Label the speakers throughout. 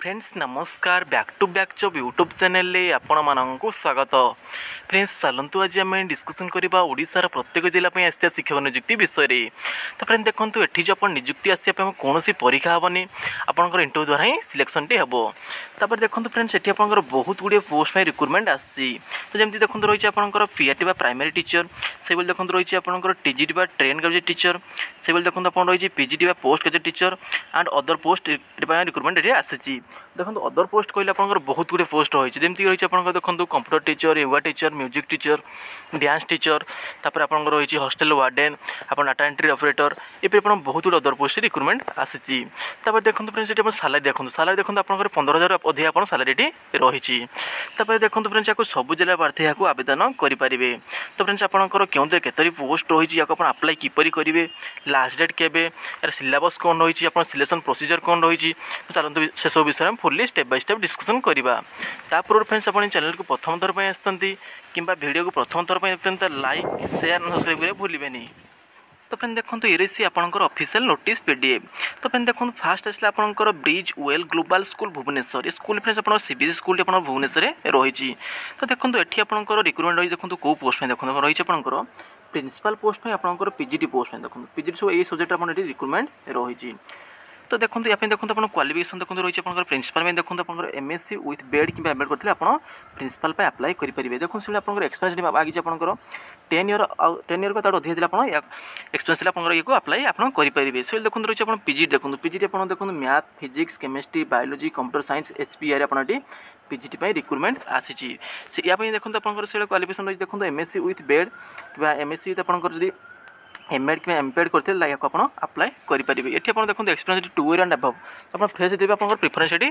Speaker 1: Friends नमस्कार back to back जब YouTube channel आपण मानक स्वागत। फ्रेंड्स चलतु आज आम डिस्कसन करवा ओडिशार प्रत्येक जिला आसता शिक्षक नियुक्ति विषय में। तो फ्रेंड देखो ये जो आप नियुक्ति आसपा कौन परीक्षा हेनी आपंकर इंटरव्यू द्वारा ही सिलेक्शन टी हम। तापर देखो फ्रेंड्स ये आपंकर बहुत गुड़े पोस्ट में रिक्रुटमेंट आसी। तो जमी देखो रही है पीआरटी प्राइमरी टीचर से देखो रही है टीजीटी ट्रेन ग्रेजुएट टीचर से देखो आप रही PGT post graduate teacher and other post recruitment ये आसी। देखो अदर पोस्ट कहले आपंकर बहुत गुड़े पोस्ट रही जमी रही है देखो computer teacher yoga teacher music teacher dance teacher तापर आपंकर रही हॉस्टेल वार्डेन आप डाटा एंट्री ऑपरेटर ये बहुत गुड़े अदर पोस्ट रिक्रुटमेंट आसी। देखो फ्रेंड्स ये सालारी देखो आपंकर 15,000 अधिक आप सालारी रही। देखो फ्रेंड्स या सब जिला प्रार्थी यहाँ आवेदन करेंगे। तो फ्रेंड्स आपंकर क्यों केतरी पोस्ट रही आप्लाय किपर करेंगे लास्ट डेट केवे यार सिलेबस कौन रही आप सिलेक्शन प्रोसीजर कौन रही। तो चलते से सब विषय में fully step by step discussion करवा। तापर फ्रेंड्स आप चैनल को प्रथम थर पर आसती कि वीडियो को प्रथम थर पर लाइक शेयर सब्सक्राइब करें भूलें। तो फ्रेंड देखो ये सी आपंकर ऑफिशियल नोटिस पीडीएफ। तो फ्रेंड देखो फास्ट आसला आपंकर Bridgewell Global School Bhubaneswar ये स्कूल फ्रेंड्स आप सीबीएसई स्कूल आप भुवनेश्वर रही। तो देखो ये आपंकर रिक्रुटमेंट रही देखो कौ पोस्ट में देखो रही आपंकर प्रिंसिपल पोस्ट में आपंकर पीजीटी पोस्ट में देखो पीजीटी सब ये सब्जेक्ट आप रिक्रुटमेंट रही। तो देखो या देखो आप क्वालिफिकेशन देखो रही है प्रिंसिपल में देखो आप एमएससी विथ बेड कि एमएड करते आप प्रिंसिपल पे अप्लाई करेंगे। देखो से आप एक्सपीरियंस आगे आपंकर 10 ईयर का अधिक एक्सपीरियंस आप ये अप्लाई आप करेंगे। से देखो रही है पीजी देखो देखो math physics chemistry biology computer science HPR आप पीजीटी रिक्रुटमेंट आसी। या देखो आप क्वालिफिकेशन रही देखो एमएससी विथ बेड कि एमएससी विथ आपंकर एमएड कि एमपीएड करते आप अप्लाई करेंगे। ये आप देखो एक्सपीरियंस 2 ईयर एंड अबव आप फ्रेश देते आप प्रिफरेंस ये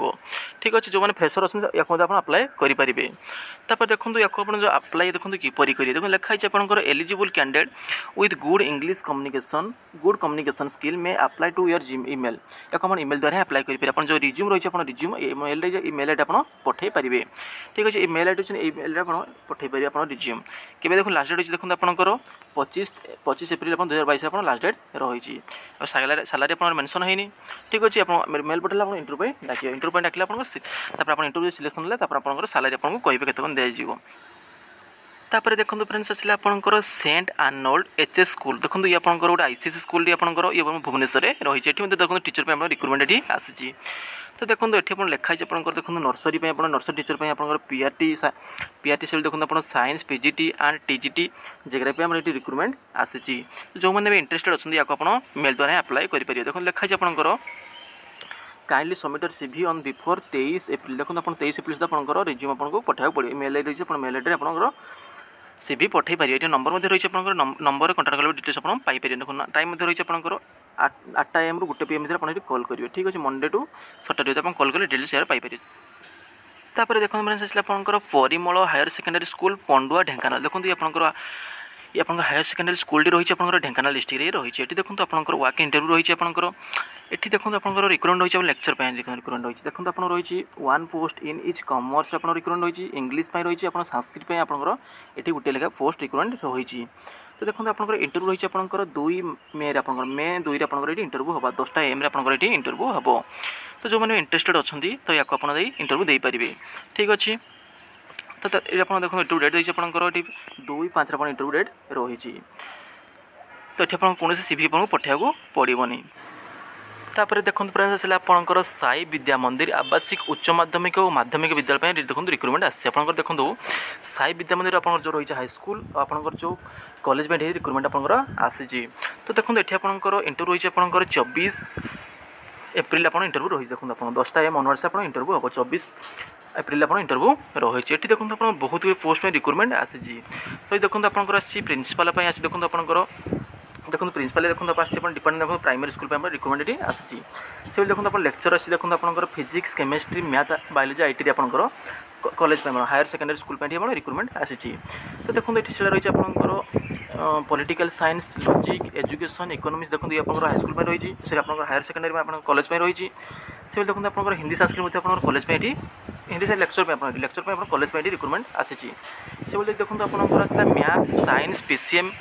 Speaker 1: ठीक अच्छे जो मैंने फ्रेशर अच्छे या अप्लाई करेंगे। तापर देखो या जो अप्लाई देखो किपर करेंगे देखो लिखाई आपंकर eligible candidate with good English communication skill may apply to your email या ईमेल द्वारा अप्लाई करेंगे। आप जो रिज्यूम रही है रिज्यूम ईमेल आईडी आप पठे पारे ठीक अच्छे ईमेल आईडी ईमेल आप पठे पारे आप रिज्यूम के देखो लास्ट डेट देखो आपंकर 25 एप्रिल 2022 आप लास्ट डेट रही। सालारी आप मेंशन होनी ठीक अच्छे आप मेल पठेला आप इंटरव्यू डाक इंटरव्यू डाक आप इंटरव्यू सिलेक्शन है आप सालारी आपको कहे केत दिज्व। तापर देखो फ्रेंड्स आसला आपंकर सेंट आर्नोल्ड एचएस स्कूल देखो ये आपंकर गोटे आईसीएसई स्कूल आपंकर ये भुवनेश्वर रही है। देखो टीचर पे रिक्रुटमेंट ये आसी। तो देखो ये आप लिखाई आपंकर देखो नर्सरी नर्सरी टीचर पे आपंकर पीआरटी से देखो आप साइंस पीजीटी एंड टीजीटी जगह आम ये रिक्रुटमेंट आसी। जो मैंने भी इंटरेस्टेड अच्छे या मेल द्वारा अप्लाई करेंगे। देखो लिखाई आपंकर kindly submit your CV on before 23 April देखो आप 23 एप्रिल सुधा आपंकर रिज्यूम आपको पठाइक पड़े मेल आई रही मेल आई आपंकर सीवी पठे पारे। ये नंबर रही है नंबर कंटाक्ट कल डिटेल्स आप पाइपर। देखो टाइम रही है आपंकर 8 AM रू 1 PM आप कॉल करेंगे ठीक अच्छे मंडे टू सैटरडे आप कॉल कले डिटेल्स यार पाइपर। तापर देखो फ्रेंड्स आसला आपंकर Parimal higher secondary school Pandua Dhenkanal देखो ये आपंकर ये आप हायर सेकेंडरी स्कूल रही है ढेंकानाल डिस्ट्रिक्ट रही है। ये देखो आपंकर वाक इंटरव्यू रही है आपंकर ये देखो आपंकर रिक्रुटमेंट रही है लेक्चर रिक्रुटमेंट रही है। देखो आप रही 1 पोस्ट इन इच कॉमर्स आप रिक्रुटमेंट रही इंग्लिश रही है संस्कृत आपंकर ये गोटे लेखा पोस्ट रिक्रुटमेंट रही। तो देखो आपंकर इंटरव्यू रही है आपंकर 2 मे आपंकर मे 2 ये इंटरव्यू हम 10टा AM आपंकर ये इंटरव्यू हम। तो जो मैंने इंटरेस्टेड अच्छा तो या इंटरव्यू दे पारे ठीक अच्छे। तो ये आप देखो इंटरव्यू डेट देखिए आपंकर 2/5 इंटरव्यू डेट रही। तो ये आप कौन सीवी आपको पठाइबा पड़ोनी। तापर देखो फ्रेंड्स आसला आपंकर साई विद्या मंदिर आवासिक उच्च माध्यमिक और माध्यमिक विद्यालय देखो रिक्रुटमेंट आसी। आपंकर देखो साई विद्या मंदिर आप जो रही है हाईस्कूल आपंकर जो कॉलेज में रिक्रुटमेंट आपंकर आसी। तो देखो ये आपंकर इंटरव्यू रही है आपंकर 24 एप्रिल आप इंटरव्यू रही देखो आप 10टा AM ऑनवर्ड्स आप इंटरव्यू हम 24 एप्रिल आप इंटरव्यू रही। ये देखो आप बहुत गुड पोस्ट में रिक्रुटमेंट आसी। तो देखो आपंकर आसी प्रिंसिपल आसी देखो आपंकर देखो प्रिंसिपल देखो आप डिपार्टमेंट देखो प्राइमरी स्कूल रिक्रुटमेंट ये आसी। से देखो आप लेक्चर आसी देखो आपंकर physics chemistry math biology IT आपंकर college higher secondary school recruitment आसी। तो देखो ये से रही है आपंकर political science logic education economics देखो ये आपंकर हाईस्कूल में रही से आपंकर हायर सेकेंडरी में कॉलेज में रही। से देखो आपंकर हिंदी संस्कृत आपंकर कॉलेज में हिंदी से लेक्चर कॉलेज में रिक्रुटमेंट आसी। से देखो आपंकर आसला मैथ साइंस पीसीएम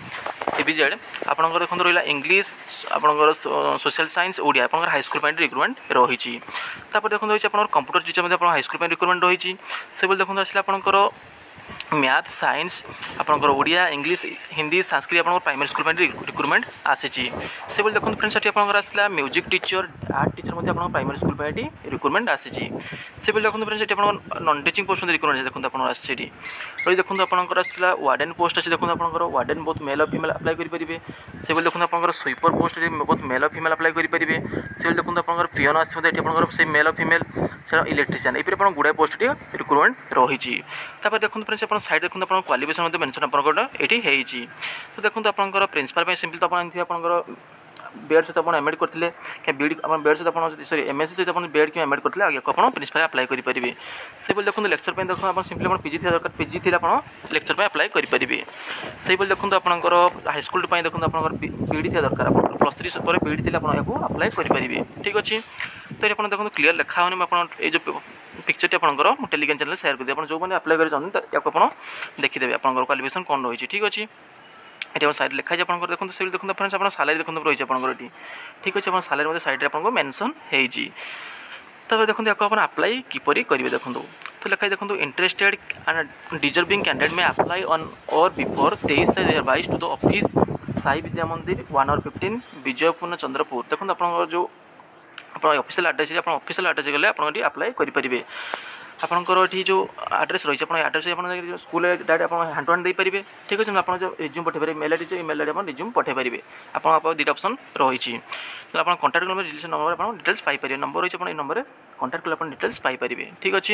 Speaker 1: सीबीजेड आपंकर देखो रहा इंग्लीश आपंकर सोशल साइंस ओडिया आपंकर हाईस्कूल रिक्रुटमेंट रही देखो रही कंप्यूटर टीचर हाईस्कूल रिक्रुटमेंट रही से देखो आसले आपंकर मैथ साइंस आपंकर ओडिया इंग्लीश हिंदी संस्कृत आप प्राइमरी स्कूल रिक्रुटमेंट आसी से देखो फ्रेंड्स ये आपंकर आसला म्यूजिक टीचर आर्ट टीचर आप प्राइमरी स्कूल रिक्रुटमेंट आसी से देखो फ्रेंड्स ये नॉन टीचिंग पोस्ट रिक्रुटमेंट देखो आप आसी देखो आपंकर आसला वार्डन पोस्ट अच्छे देखो आपंकर वार्डन बहुत मेल और फीमेल अप्लाई करेंगे से देखो आपंकर स्वीपर पोस्ट बहुत मेल और फीमेल अप्लाई करेंगे से देखो आपंकर पियोन आसकर से मेल और फीमेल इलेक्ट्रीशियन ये आप गुड़ाए पोस्ट रिक्रुटमेंट रही देखो फ्रेंड्स आप साइड देखो आप क्वालिफिकेशन मेंशन आपंकर ये तो देखो आपंकर प्रिंसिपल सिंपल तो आपंकर बीएड सहित आप एमएड करते क्या बीएड बीएड सहित आप सॉरी एमएससी सहित आप बीएड कि एमएड करते आगे आप प्रिंसिपल अप्लाई करेंगे से देखो लेक्चर पे देखो आप सिंपली आप पीजी थी दरकार पीजी थी आप लेक्चर पे अप्लाई करेंगे से देखो आपंकर हाईस्कूल देखो आपंकर बीडी थी दरकार आप +3 पर बीडी थी आप अप्लाई करेंगे ठीक अच्छे तो ये देखो क्लीयर लिखा होनी ये जो पिक्चर आपंकर टेलीग्राम चैनल शेयर कर दिए जो मैंने अप्लाई कर देखीदेवे आप क्वालिफिकेशन कौन रही ठीक अच्छे ये साइड लिखा है आप देखो से देखो फ्रेंड्स आप सालारी देखो रही है ठीक अच्छे आप सालारी साइड आपको मेंशन होती तब देखो आपको आप अप्लाई किपरि करेंगे देखो तो लिखा है देखो interested and deserving candidate may apply on or before 23/2022 to the office Sai Vidya Mandir 1 और 15 विजयपूर्ण चंद्रपुर देखो आप जो ऑफिशियल एड्रेस आप ऑफिशियल एड्रेस गले आप अप्लाई करेंगे आपंकर ये जो एड्रेस रही है एड्रेस स्कूल डायरेक्ट आप हैंड टू हैंड दे पारे ठीक अच्छे आप रिज्यूम पठे mail I D mail I D resume पठे पारे आप दुटा ऑप्शन रही तो आप कॉन्टैक्ट नंबर रिलेशन नंबर आप डिटेल्स पाइपर नंबर रही है नंबर कॉन्टैक्ट कले आप डिटेल्स पाइपर ठीक अच्छे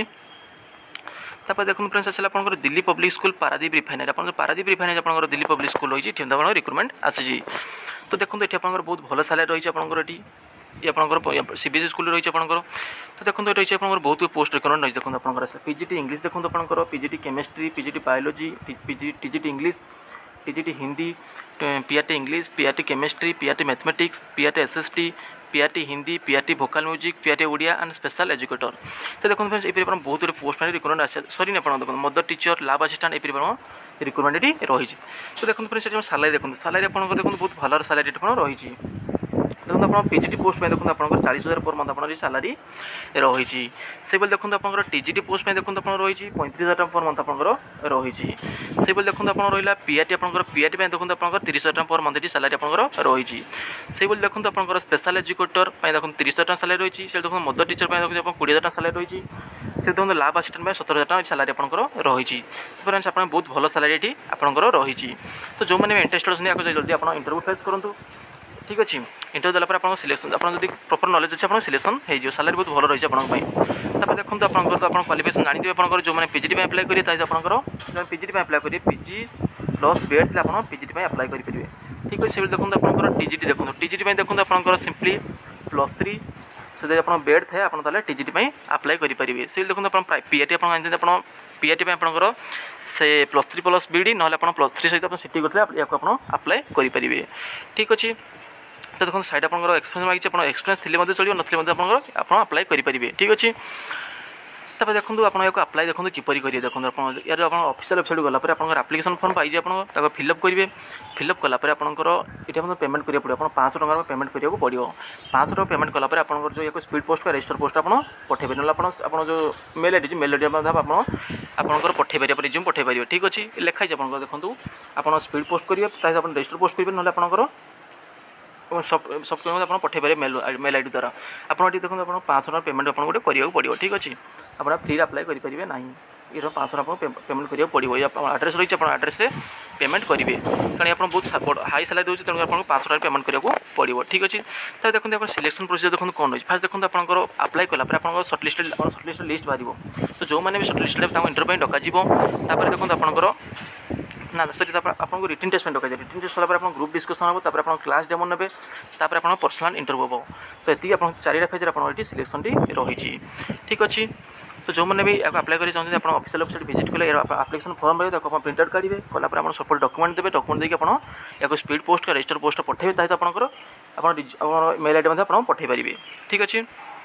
Speaker 1: तापर देखो फ्रेंड्स आसला आप Delhi public school Paradip refinery आप पारादीप रिफाइनरी आप दिल्ली पब्लिक स्कूल रही है रिक्रुटमेंट आसी तो देखो ये आप बहुत भल सालारी रही है आपंकर ये आपंकर सीबीएसई स्कूल रही है आपंकर तो देखो ये रही है आपंकर बहुत पोस्ट रिक्रुटमेंट रही देखो आपंकर पीजीटी इंग्लिश देखो आपंकर PGT chemistry PGT biology TGT English TGT Hindi PRT English PRT chemistry PRT mathematics PRT SST PRT Hindi PRT vocal music PRT Odia and special educator तो देखो फ्रेंड्स ये बहुत पोस्ट रिक्रुटमेंट आस सरी आप देखो मदर टीचर लैब असिस्टेंट ये रिक्रुटमेंट रही तो देखो फ्रेंड्स सालारी देखो सालारी आप देखो बहुत भल सालारी रही देखो आप पीजीटी पोस्ट में देखो आप 40,000 पर मंथ आप सालारी रही से देखो आप टीजीटी पोस्ट में देखो आप रही 35,000 पर मंथ आप रही से देखो आप रहा पीआरटी आप पीआरटी देखो आप 30,000 पर मंथ सालारी आप रही से देखो आप स्पेशल एजुकेटर देखो 30,000 सालारी रही से देखो मदर टीचर देखो 20,000 सालारी रही से देखो लैब असिस्टेंट 17,000 सालारी आप रही फ्रेंड्स आप बहुत भल सालारी आपंकर रही तो जो मैंने इंटरेस्टेड अच्छे जल्दी आप इंटरव्यू फेस करूँ ठीक अच्छे इंटरव्यू देला आप सिलेक्शन आप प्रॉपर नॉलेज अच्छे आप सिलेक्शन हो सालारी बहुत भल रही है आपंप देखो आपंकर तो आप क्वालिफिकेशन जानते हैं जो मैंने पीजीटी अप्लाई करेंगे आपंकर पीजीटी अप्लाई करेंगे पीजी प्लस बीएड थे आप पीजीटी अप्लाई करेंगे ठीक अच्छे देखो आपंकर टीजीटी देखो टीजीटी देखो आपंकर सिंपली +3 से आप बीएड थे आप टीजीटी अप्लाई करेंगे से देखो आप पीआरटी आप पीआरटी आपंकर से +3 प्लस बीडी ना +3 सहित आप सीटी करते आप अप्लाई करेंगे ठीक अच्छे तो देखो साइड आपंकर एक्सपीरियंस मांगी एक्सपीरियंस थी चलो ना आप अप्लाई करेंगे ठीक अच्छे तब देखो आप अप्लाई देखो किपरि करेंगे देखो यार आप ऑफिशियल वेबसाइट गलापर आप एप्लिकेशन फॉर्म पाइए आप फिलअप करेंगे फिलअप कलापर आपंकर ये पेमेंट करा पड़ो आप 500 टका पेमेंट करा पड़ो 500 टका पेमेंट कलापर आप जो एक स्पीड पोस्ट का रजिस्टर पोस्ट आप पठेबे ना आप जो मेल आई डी आप पठे पारे रिज्यूम पठे पारे ठीक अच्छे लिखाई आप देखो आप स्पीड पोस्ट करेंगे आप रजिस्टर पोस्ट करेंगे ना आपंकर सब आप पठे पारे मेल आई डी द्वारा आप देखो आप 500 टका पेमेंट आप गोटे करा पड़ो ठीक अच्छे आप फ्री अप्लाई करेंगे ना ये 500 आप पेमेंट करा पड़ो एड्रेस रही है एड्रेस पेमेंट करेंगे कारण आप बहुत हाई सालारी दूसरी तेणु आपको 500 टका पेमेंट करा पड़ो ठीक अच्छे तो देखो आप सिलेक्शन प्रोसीजर देखो कौन रही फास्ट देखो आपंकर अप्लाई कलापर आप सर्टलिस्टेड लिस्ट बाहर तो जो मैंने भी सर्टलिस्टेड इंटरव्यू डक देखो आपंकर ना सरी आपको रिटन टेस्ट डक रिटन टेस्ट कलापर आप ग्रुप डिस्कसन हम आप क्लास डेमो ने आप पर्सनाल इंटरव्यू हम तो ये आप 4टा फेज आप सिलेक्शन रही ठीक अच्छे तो जो मैंने भी अप्लाई कर चाहते हैं ऑफिशियल वेबसाइट विजिट कले एप्लिकेशन फॉर्म रही है प्रिंट आउट काढ़े कलापर आप सब डॉक्यूमेंट देते डॉक्यूमेंट देखिए आप स्पीड पोस्ट का रजिस्टर पोस्ट पठेबे ताकि आपंकर मेल आई डी आप पठे पारे ठीक अच्छे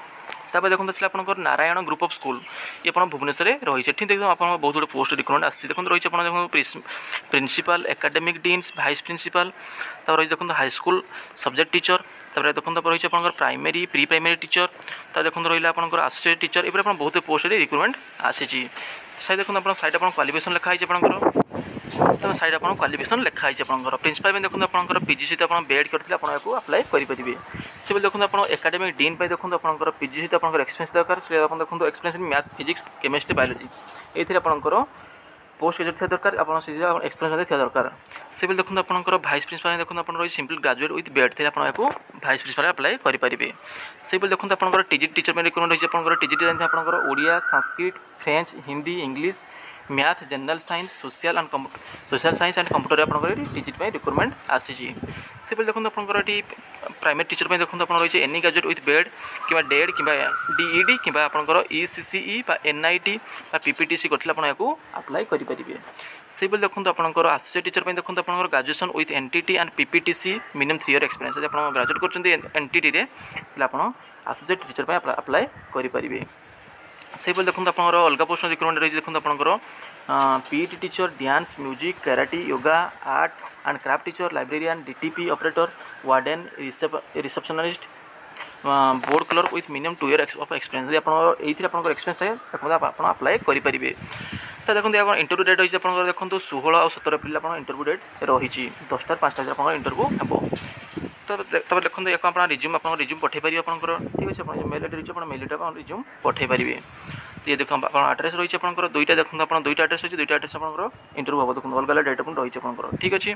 Speaker 1: तापर देखो आसला आपंकर नारायण ग्रुप ऑफ स्कूल ये आप भुवनेश्वर रही है। देखो आप बहुत गुड पोस्ट रिक्रुटमेंट आसी देखो रही है देखो principal academic deans vice principal तब रही देखो हाई स्कूल सब्जेक्ट टीचर तापर देखो रही है प्राइमरी प्री प्राइमरी टीचर तब देखो रही है आसोसिएट टीचर ये बहुत पोस्ट रिक्रुटमेंट आसी साइड देखो आप साइड आप क्वालिफिकेशन लिखाई आपंकर तो साइड आप क्वालिफिकेशन लिखाई आपंकर प्रिंसिपल देखो आपंकर पीजी सहित आप बेड करते आपको अप्लाई करेंगे से देखो आप एकाडेमिक डीन देखो आपंकर पीजी सहित आप एक्सपीरियंस दरकार से देखो experience in math physics chemistry biology ये आपंकर पोस्ट ग्रेजुएट थी दरकार आप एक्सपीरियंस थी दरकार से देखो आपंकर भाइस प्रिंसिपल देखो आप सिंपल ग्रेजुएट विथ बेड थे आपको भाइस प्रिंसिपल अप्लाई करेंगे से देखो आपंकर टीजी टीचर में रिक्रुटमेंट होती है टीजी जानते हैं आपंकर Odia Sanskrit French Hindi English math general science social science and computer आपंकर टीजी रिक्रुटमेंट आसी से देखो आपंकर ये प्राइमरी टीचर में देखो आप रही है एनी ग्रेजुएट विथ बेड कि डेड कि डीईडी कि आपंकर ईसीसीई एनआईटी पीपीटीसी करते आपको अप्लाई करेंगे से देखो आपंकर आसोसिएट टीचर में देखो आपंकर graduation with NTT and PPTC minimum 3 year experience आप ग्रेजुएट कर एनटीटी रे आप आसोसिएट टीचर में अप्लाई करेंगे से देखो आपंकर अलग पोस्ट रिक्रुटमेंट रही देखो आपंकर PT teacher dance music karate yoga art and craft teacher librarian DTP operator warden receptionist board clerk with minimum 2 year of experience ये आपंकर एक्सपीरियंस है आप अप्लाई करेंगे तो देखो आप इंटरव्यू डेट रही है देखो 16 और 17 एप्रिल आप इंटरव्यू डेट रही 10टा 5टा आप इंटरव्यू हम तो तब देखो ये आप रिज्यूम रिज्यूम पठे पारे आपंकर ठीक अच्छे आप मेल आईडी रही है मेल आईडी रिज्यूम पठे पारे ये देखो आप एड्रेस रही है आपंकर दुईटा देखो आप दुईटा एड्रेस रही दुईटा एड्रेस आपंकर इंटरव्यू हम देखो अलग अलग डेट रही है आपंकर ठीक अच्छे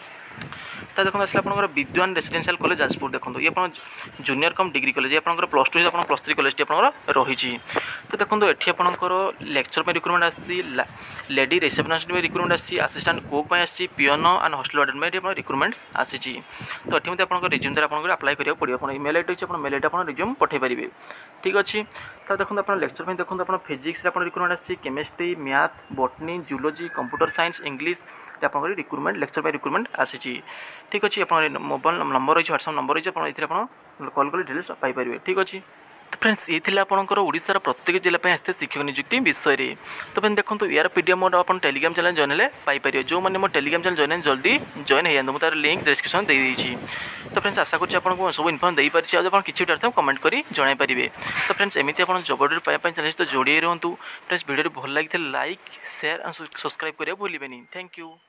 Speaker 1: तो देखो आसला आपंकर विद्वान रेसिडेंशियल कॉलेज जाजपुर देखो ये जूनियर कम डिग्री कॉलेज ये आपंकर +2 आप +3 कॉलेज आपंकर रही तो देखो ये आपंकर लेक्चर में रिक्रुटमेंट आसी लेडी रिसेप्शनिस्ट में रिक्रुटमेंट आसी असिस्टेंट कुक आसी पियोनो एंड हॉस्टल वार्डन में रिक्रुटमेंट आसी तो ये आपंकर रिज्यूम द्वारा आपको अप्लाई करा पड़ो आप मेल आईडी अच्छे मेल आईडी आप रिज्यूम पठे पारे ठीक अच्छे तो देखो आप लेक्चर में देखो आप फिजिक्स रिक्रुटमेंट आसी chemistry math botany zoology computer science English आपंकर रिक्रुटमेंट लेक्चर में रिक्रुटमेंट आसी ठीक अच्छे आप मोबाइल नंबर रही है व्हाट्सएप नंबर रही है आप कॉल कर डिटेल्स पाइपर ठीक अच्छे तो फ्रेंड्स ये आपंकर ओडिशार प्रत्येक जिला आसते शिक्षक नियुक्ति विषय में तो फ्रेंड्स देखो यार पीडीएफ मोड आप टेलीग्राम चैनल जॉइन है पाइपर जो मैंने मो टेलीग्राम चैनल जॉइन जल्दी जॉइन हो जाए मुझे लिंक डिस्क्रिप्शन दे देती तो फ्रेंड्स आशा करुँच आपको सब इनफॉर्म दे पारी आज किसी डर कमेंट कर जन पारे तो फ्रेंड्स एमती आप जब अपडेट पाइप चैनल तो जोड़ी रुहतु फ्रेंड्स वीडियो भल लगी लाइक शेयर एंड सब्सक्राइब करें भूलें थैंक यू।